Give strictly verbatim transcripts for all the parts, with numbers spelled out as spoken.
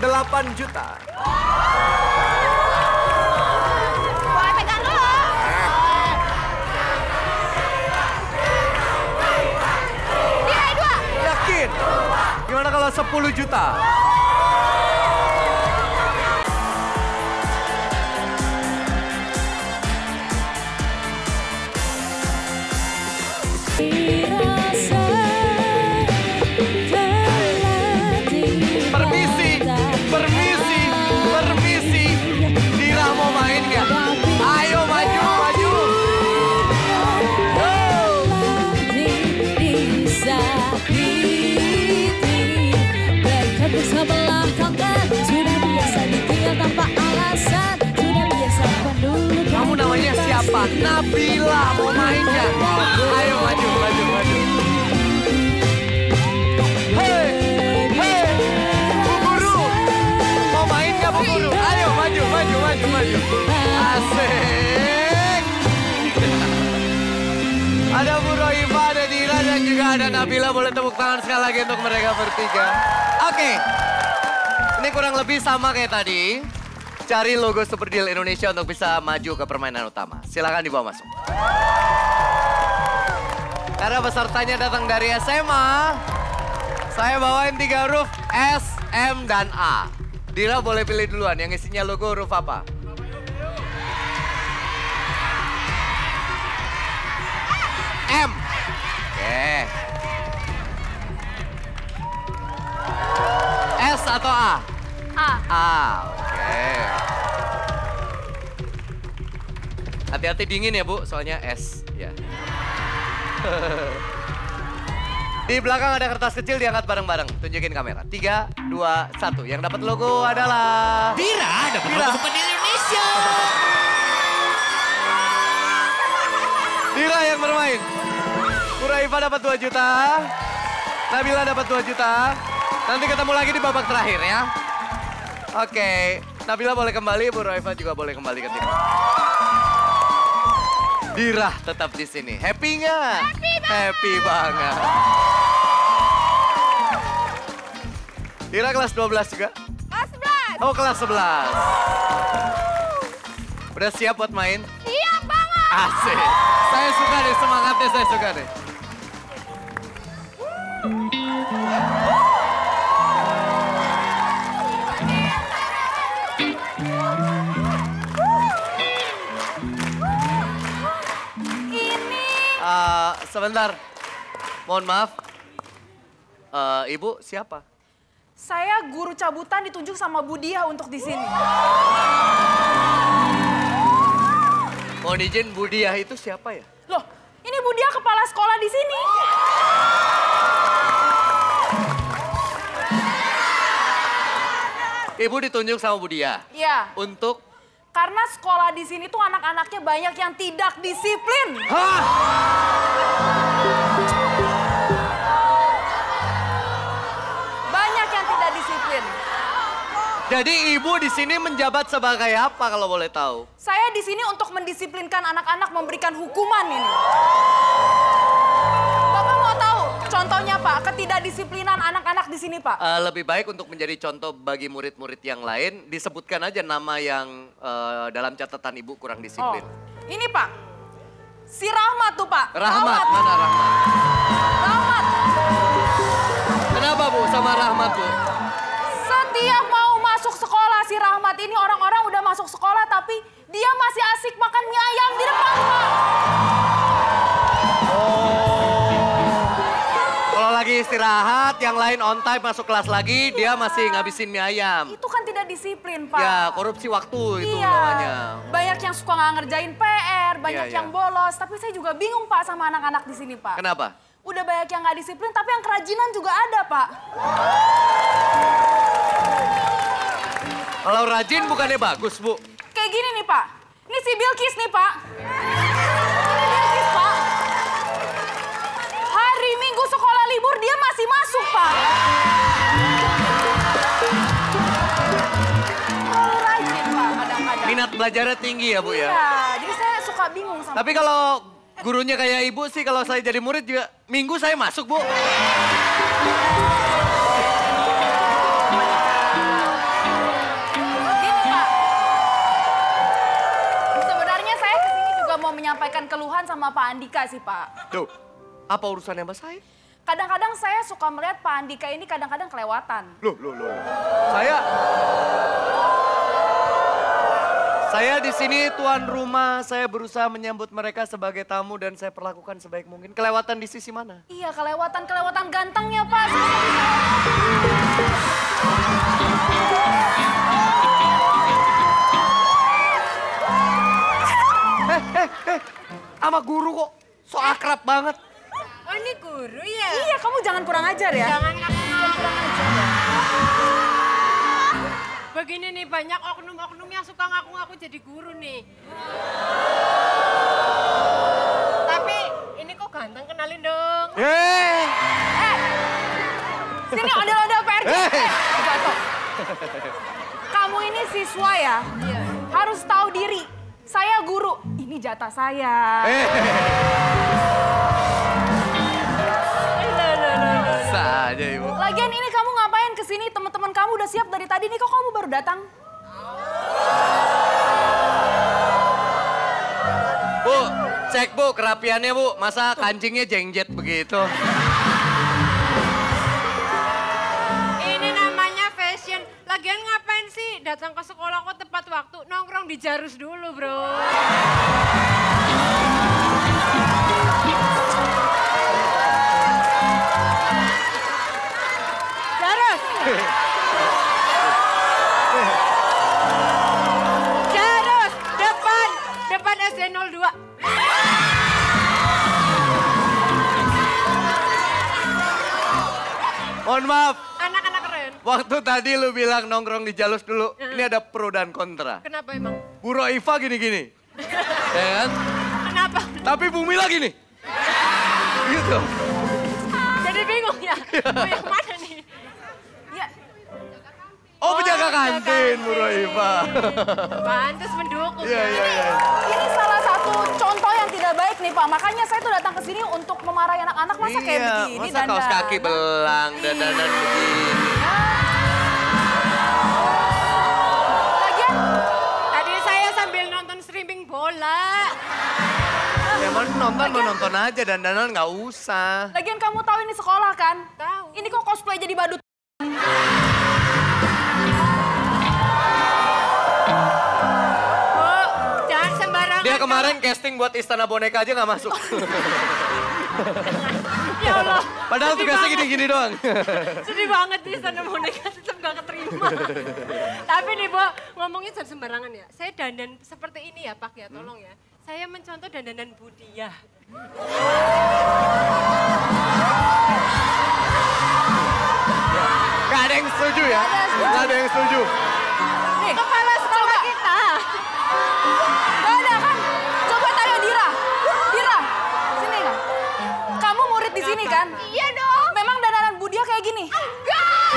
delapan juta. Boleh pegang dulu. Diraih dua. Yakin? Gimana kalau sepuluh juta? Permisi, permisi, permisi. Dira mau main nggak? Ayo maju, maju. Sebelah kangen sudah biasa ditinggal tanpa alasan, sudah biasa pendulu. Kamu namanya siapa? Nabila, mau main nggak? Ayo maju, maju, maju. Hei, hei, Bu Guru, mau main nggak Bu Guru? Ayo maju, maju, maju, maju. Asik. Ada Bu Roifa, ada Dira, dan juga ada Nabila. Boleh tepuk tangan sekali lagi untuk mereka bertiga. Oke, ini kurang lebih sama kayak tadi. Cari logo Super Deal Indonesia untuk bisa maju ke permainan utama. Silakan dibawa masuk. Karena pesertanya datang dari S M A, saya bawain tiga huruf S, M, dan A. Dira boleh pilih duluan, yang isinya logo huruf apa? M. Oke. S atau A? A. A, oke. Hati-hati dingin ya Bu, soalnya es. Ya. Di belakang ada kertas kecil, diangkat bareng-bareng. Tunjukin kamera. Tiga, dua, satu. Yang dapat logo adalah... Dira dapat logo Super Deal Indonesia. Dira yang bermain. Kuraifa dapat dua juta. Nabila dapat dua juta. Nanti ketemu lagi di babak terakhir ya. Oke, Nabila boleh kembali, Bu Roifa juga boleh kembali ke tim. Dira tetap di sini. Happy nggak? Happy banget. Happy banget. Dira kelas dua belas juga? Kelas sebelas. Oh, kelas sebelas. Udah siap buat main? Iya banget. Asik. Saya suka deh, semangatnya saya suka deh. Uh, sebentar, mohon maaf. Uh, Ibu siapa? Saya guru cabutan ditunjuk sama Bu Dia untuk di sini. Mohon izin, Bu Dia itu siapa ya? Loh, ini Bu Dia kepala sekolah di sini. Ibu ditunjuk sama Bu Dia? Iya. Untuk? Karena sekolah di sini tuh anak-anaknya banyak yang tidak disiplin. Hah? Banyak yang tidak disiplin. Jadi Ibu di sini menjabat sebagai apa kalau boleh tahu? Saya di sini untuk mendisiplinkan anak-anak, memberikan hukuman ini. Bapak mau tahu contohnya Pak, ketidakdisiplinan anak-anak di sini Pak? Uh, lebih baik untuk menjadi contoh bagi murid-murid yang lain, disebutkan aja nama yang uh, dalam catatan Ibu kurang disiplin. Oh, ini Pak, si Rahmat tuh Pak. Rahmat, mana Rahmat? Rahmat. Kenapa Bu sama Rahmat Bu? Setiap mau masuk sekolah si Rahmat ini, orang-orang udah masuk sekolah tapi dia masih asik makan mie ayam di depan Pak. Kalau lagi istirahat, yang lain on time masuk kelas lagi, dia masih ngabisin mie ayam. Itu kan tidak disiplin Pak. Ya, korupsi waktu itu iya. namanya. Banyak yang suka nggak ngerjain P R, banyak Iya, yang iya. bolos. Tapi saya juga bingung Pak sama anak-anak di sini Pak. Kenapa? Udah banyak yang nggak disiplin, tapi yang kerajinan juga ada Pak. Kalau rajin bukannya bagus Bu? Kayak gini nih Pak, ini si Bilkis nih Pak. Ini Bilkis Pak. Hari Minggu sekolah libur dia masih masuk Pak. Terlalu rajin Pak kadang-kadang. Minat belajarnya tinggi ya Bu ya? Iya, jadi saya suka bingung sama. Tapi kalau gurunya kayak Ibu sih, kalau saya jadi murid juga Minggu saya masuk Bu. keresahan sama Pak Andika sih, Pak. Duh, apa urusannya sama saya? Kadang-kadang saya suka melihat Pak Andika ini kadang-kadang kelewatan. Loh, loh, loh. Saya... Saya di sini tuan rumah, saya berusaha menyambut mereka sebagai tamu dan saya perlakukan sebaik mungkin. Kelewatan di sisi mana? Iya, kelewatan-kelewatan gantengnya, Pak. Eh, eh, eh, sama guru kok, so akrab banget. Oh ini guru ya? Iya, kamu jangan kurang ajar ya. Jangan ngaku-ngaku kurang ajar ya. Begini nih, banyak oknum-oknum yang suka ngaku-ngaku jadi guru nih. Tapi ini kok ganteng, kenalin dong. Eh, Eh, sini ondel-ondel P R G. Eh. Eh, jatuh. Kamu ini siswa ya, Iya. harus tahu diri. Saya guru, ini jatah saya. eh. Loh, loh, loh, loh. Saja ibu. Lagian ini kamu ngapain kesini? Teman-teman kamu udah siap dari tadi nih, kok kamu baru datang? Bu, cek bu kerapiannya bu, masa kancingnya jengjet begitu? Ini namanya fashion. Lagian ngapain sih datang ke sekolah kok tepat waktu? Nongkrong di Jarus dulu, bro. Jarus! Jarus! Depan! Depan S D nol dua. Mohon maaf, Anak-anak keren. waktu tadi lu bilang nongkrong di Jalus dulu, ini ada pro dan kontra. Kenapa emang? Bu Roifa gini-gini, ya kan? Kenapa? Tapi Bu Mila gini. Gitu. Jadi bingung ya? Mau yang mana nih? Ya, Oh, penjaga penjaga kantin Bu kantin. Roifa. Pantes mendukung Iya, ya. iya, iya. ini salah satu contoh yang tidak baik nih Pak. Makanya saya tuh datang ke sini untuk memarahi anak-anak masa kayak Iya, begini masa kaos dandan. kaki belang, dandanan begini. Lagian, Tadi saya sambil nonton streaming bola. Ya mau nonton, mau nonton aja, dandanan nggak usah. lagian kamu tahu ini sekolah kan? Tahu. Ini kok cosplay jadi badut? Bu, jangan sembarangan. Dia kemarin casting buat Istana Boneka aja nggak masuk. Ya Allah. Padahal sedih tugasnya banget. gini-gini doang. Sedih banget nih sana boneka tetap gak keterima. Tapi nih Bu, ngomongin jangan sembarangan ya. Saya dandan seperti ini ya Pak ya, tolong ya. Saya mencontoh dandanan Budiah. Gak ada yang setuju ya? Nggak ada yang setuju. Gak ada yang setuju. Nih, Kepala sekolah kita. gak ada kan? Coba tanya Dira. Dira, sini kan? Kamu murid di sini kan? Iya dong. Memang dandanan Budia kayak gini? Enggak.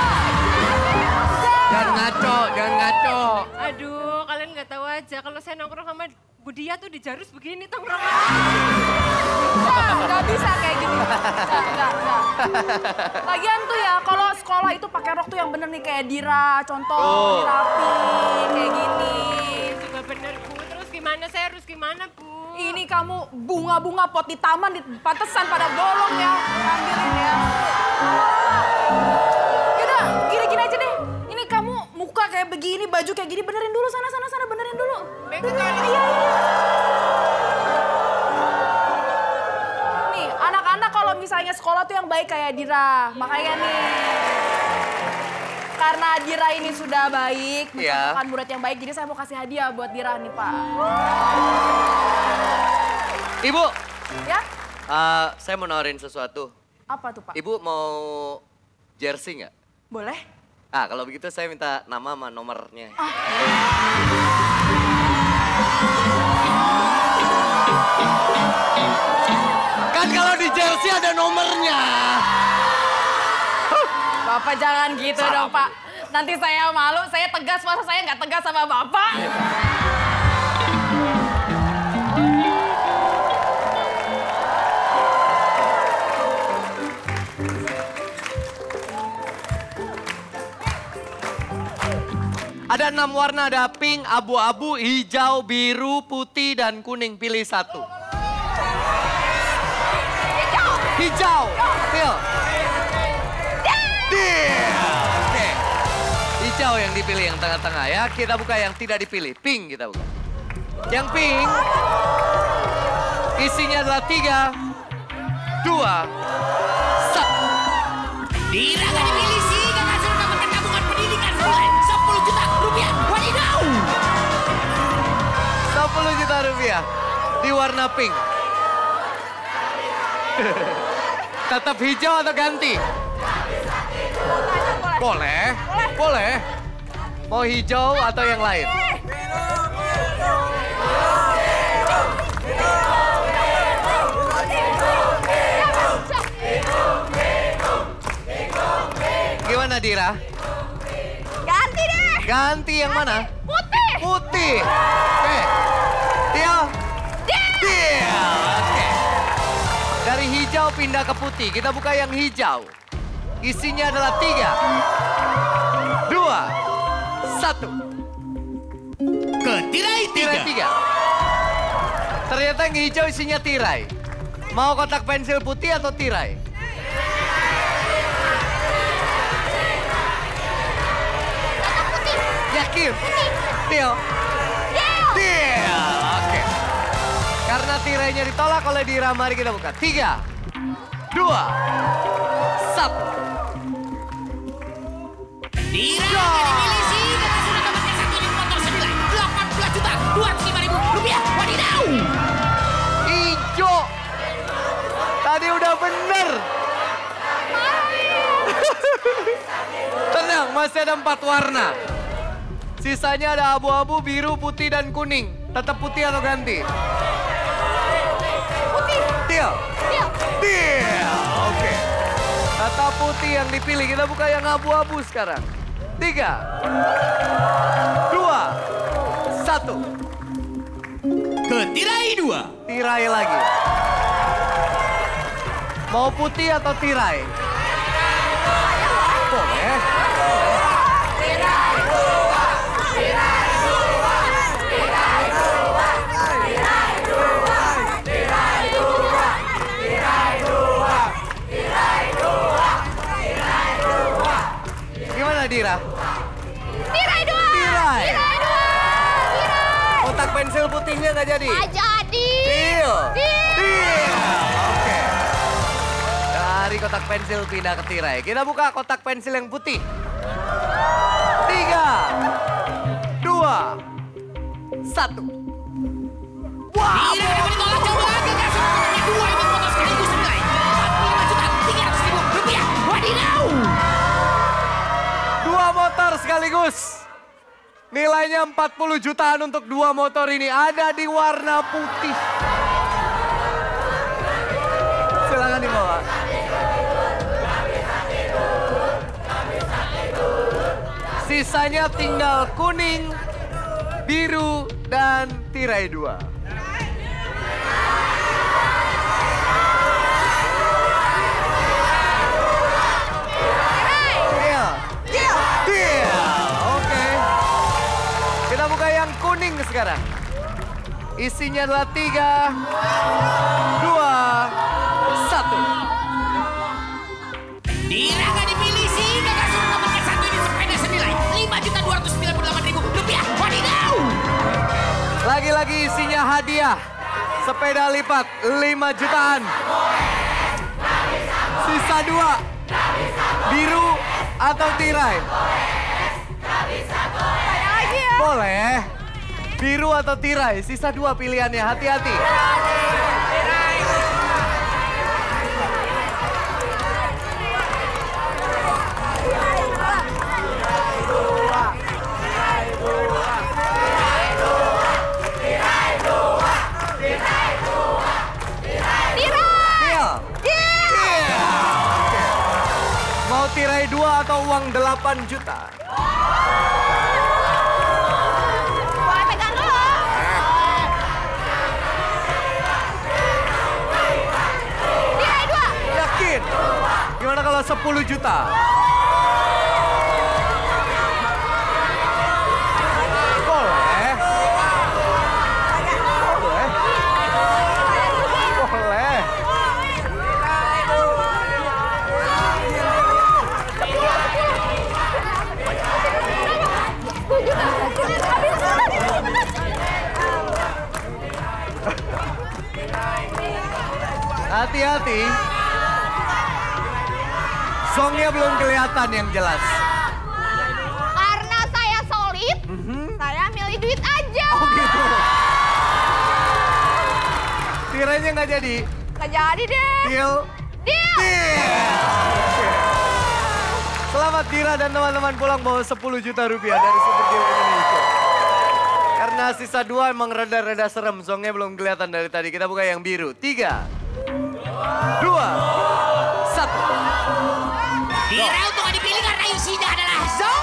Jangan ngaco, jangan ngaco. Aduh, kalian nggak tahu aja kalau saya nongkrong sama Budia tuh di Jarus begini tongkrongan. Enggak, enggak bisa kayak gini. Enggak, enggak, enggak. Lagian tuh ya, kalau sekolah itu pakai rok tuh yang bener nih kayak Dira, contoh, Oh. rapi, kayak gini. Juga bener Bu, terus gimana saya harus gimana Bu? Ini kamu bunga-bunga pot di taman, di pantesan pada bolong ya. Ambilin ya. Yaudah, gini-gini aja deh. Ini kamu muka kayak begini, baju kayak gini, benerin dulu sana, sana, sana, benerin dulu. Bego kali. Iya, iya. Nih, anak-anak kalau misalnya sekolah tuh yang baik kayak Dira. Makanya nih, karena Dira ini sudah baik, Iya. mencontohkan murid yang baik, jadi saya mau kasih hadiah buat Dira nih, Pak. Ibu, Ya? eh, saya mau nawarin sesuatu. Apa tuh, Pak? Ibu mau jersey nggak? Boleh? Ah, kalau begitu saya minta nama sama nomornya. Kan kalau di jersey ada nomornya. Bapak jangan gitu Salah, dong, Pak. Nanti saya malu, saya tegas, masa saya nggak tegas sama Bapak? Ada enam warna, ada pink, abu-abu, hijau, biru, putih, dan kuning. Pilih satu. Hijau. Deal. Deal. Oke. Hijau yang dipilih yang tengah-tengah ya. Kita buka yang tidak dipilih. Pink kita buka. Yang pink. Isinya adalah tiga. Dua. Satu. Dira gak dipilih sih, kakak sudah mendapatkan tabungan pendidikan senilai sepuluh juta rupiah. Wadidaw! sepuluh juta rupiah di warna pink. Tetap hijau atau ganti? Boleh, boleh. Mau hijau atau yang lain? Gimana Dira? Ganti deh. Ganti yang mana? Putih. Putih. Oke. Deal. Deal. Oke. Dari hijau pindah ke putih. Kita buka yang hijau. Isinya adalah tiga. Dua. Satu. Ke tirai tiga. Tirai tiga. Ternyata yang hijau isinya tirai. Mau kotak pensil putih atau tirai? Yakin? Deal? Deal. Oke. Karena tirainya ditolak oleh Dira, mari kita buka. Tiga. Dua. Satu. Dira gak dipilih sih, kakak sudah mendapatkan satu unit motor senilai delapan belas juta dua ratus lima ribu rupiah. Wadidaw! Ijo. Tadi udah bener. Tenang, masih ada empat warna. Sisanya ada abu-abu, biru, putih, dan kuning. Tetap putih atau ganti? Putih. Deal? Deal. Deal. Oke. Tetap putih yang dipilih. Kita buka yang abu-abu sekarang. Tiga. Dua. Satu. Ke tirai dua. Tirai lagi. Mau putih atau tirai? Boleh. Gimana Dira? Tirai dua. Tirai. Tirai dua. Tirai. Kotak pensil putihnya nggak jadi? Nggak jadi. Deal. Deal. Deal. Oke. Dari kotak pensil pindah ke tirai. Kita buka kotak pensil yang putih. Tiga. Dua. Satu. Wow. Dira dapat ditolak jauh lagi, kakak sudah mendapatkan dua unit motor sekaligus senilai empat puluh lima juta tiga ratus ribu rupiah. Wadidaw! Dua motor sekaligus. Nilainya empat puluh jutaan untuk dua motor ini. Ada di warna putih. Silakan dibawa. Sisanya tinggal kuning, biru, dan tirai dua. Deal. Deal. Deal. Oke. Kita buka yang kuning sekarang. Isinya adalah tiga, dua, satu. Dira gak dipilih sih, kakak sudah mendapatkan satu unit sepeda senilai lima juta dua ratus sembilan puluh delapan ribu rupiah. Wadidaw! Lagi-lagi isinya hadiah. Sepeda lipat lima jutaan. Sisa dua. Biru atau tirai? Lagi ya. Boleh. Biru atau tirai? Sisa dua pilihannya. Hati-hati. Deal. Deal. Oke. Mau tirai dua atau uang delapan juta? Boleh pegang dulu. Tirai dua. Yakin? Gimana kalau sepuluh juta? Boleh. Boleh. Boleh. hati-hati. Songnya belum kelihatan yang jelas. Karena saya solid, saya milih duit aja. Oh gitu. Tiranya nggak jadi. Nggak jadi deh. Deal. Deal. Deal. Oke. Selamat Dira dan teman-teman pulang bawa sepuluh juta rupiah dari Super Deal Indonesia. Karena sisa dua emang rada-rada serem, songnya belum kelihatan dari tadi. Kita buka yang biru. Tiga, dua, satu. Dira untuk dipilih karena isinya adalah Zong.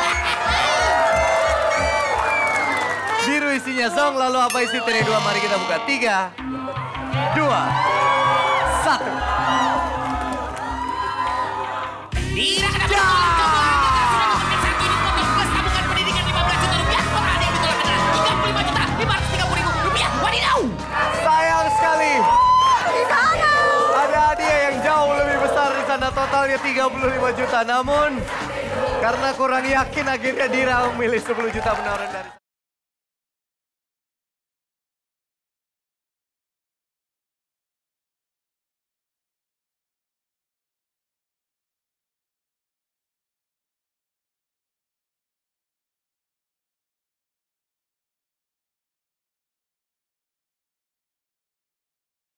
Biru isinya Zong, lalu apa isi teri dua? Mari kita buka. Tiga, dua, satu. Dira kenapa ya. Sudah mendapatkan satu unit motor plus tabungan pendidikan lima belas juta rupiah. Total yang ditolak adalah tiga puluh lima juta lima ratus tiga puluh ribu rupiah. Wadidaw. Sayang sekali. Ada hadiah yang jauh lebih besar di sana, totalnya tiga puluh lima juta. Namun karena kurang yakin akhirnya Dira memilih sepuluh juta penawaran dari